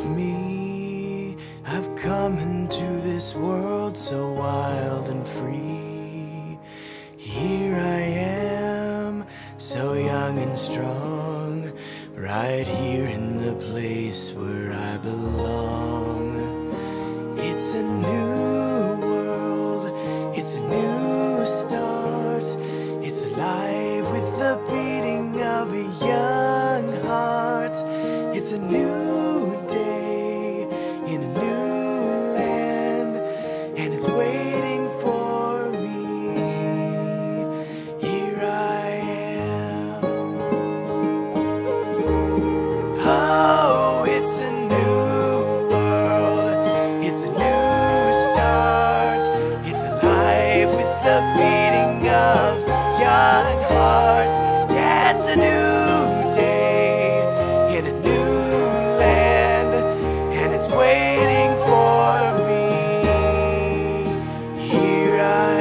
me. I've come into this world so wild and free. Here I am, so young and strong, right here in the place where I belong. It's a new world, it's a new start. It's alive with the beating of a young heart. It's a new day in a new land, and it's waiting for me. Here I am. Oh, it's a new world, it's a new start. It's alive with the beating of young hearts. Yeah, it's a new day in a new land, and it's waiting for me. Here I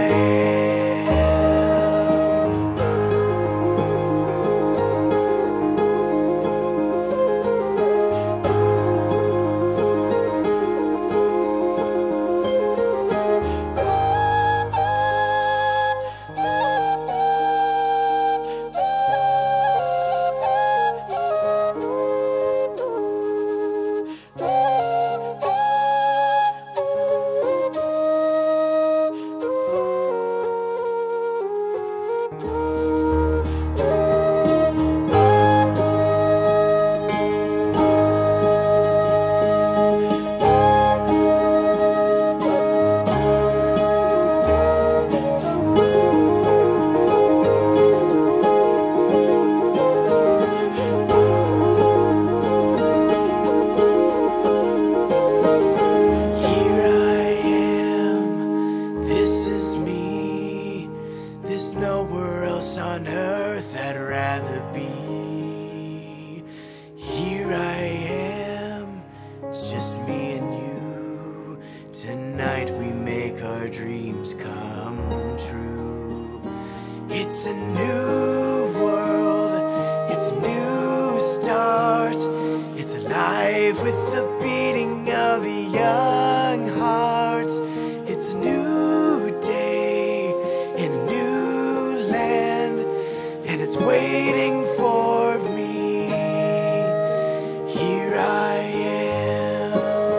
nowhere else on earth I'd rather be. Here I am, it's just me and you. Tonight we make our dreams come true. It's a new world, it's a new start. It's alive with the beating of a young heart. It's a new day in a new land, and it's waiting for me. Here I am.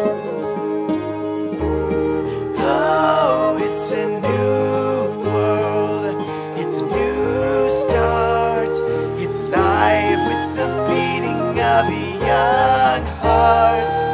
Oh, it's a new world, it's a new start. It's alive with the beating of a young heart.